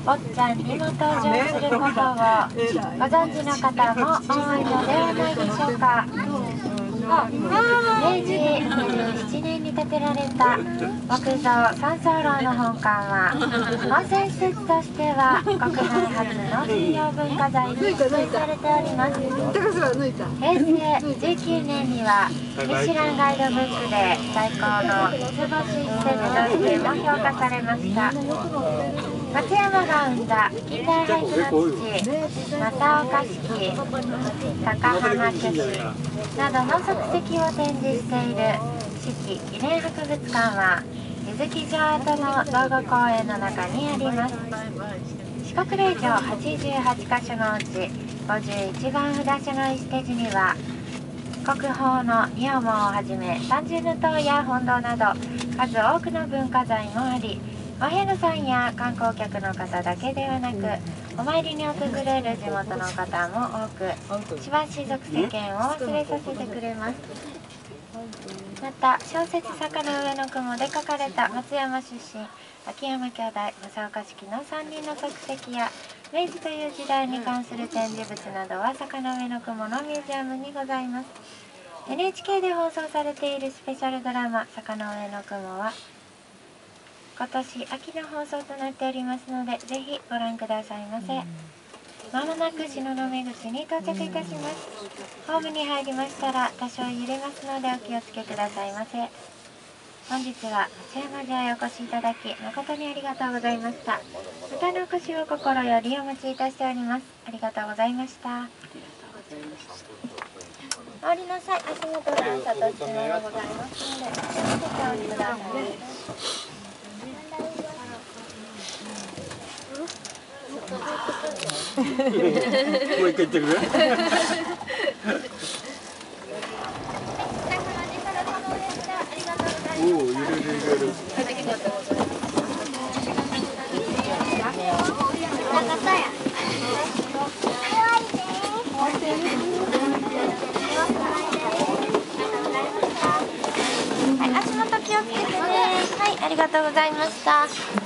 坊ちゃんにも登場することをご存知の方も多いのではないでしょうか。明治27年に建てられた木造三層楼の本館は温泉施設としては国内初の重要文化財に指定されております。平成19年にはミシュランガイドブックで最高の三つ星施設としても評価されました。松山が生んだ近代俳句の父正岡子規、高浜虚子などの足跡を展示している四季記念博物館は水木城跡の道後公園の中にあります。四国霊場88カ所のうち51番札所の1ステージには国宝の仁王門をはじめ三重塔や本堂など数多くの文化財もあり、お遍路さんや観光客の方だけではなくお参りに訪れる地元の方も多く、しばし俗世間を忘れさせてくれます。また小説「坂の上の雲」で書かれた松山出身秋山兄弟正岡子規の3人の足跡や明治という時代に関する展示物などは坂の上の雲のミュージアムにございます。 NHK で放送されているスペシャルドラマ「坂の上の雲」は今年秋の放送となっておりますので、ぜひご覧くださいませ。まもなく東雲口に到着いたします。ホームに入りましたら多少揺れますのでお気をつけくださいませ。本日は松山城へお越しいただき誠にありがとうございました。またのお越しを心よりお待ちいたしております。ありがとうございました。お降りなさい。足元段差と質問がございますので、お降りください。 もう一回言ってくれ。おお、揺れる揺れる。 はい、足元気をつけてね。はい、ありがとうございました。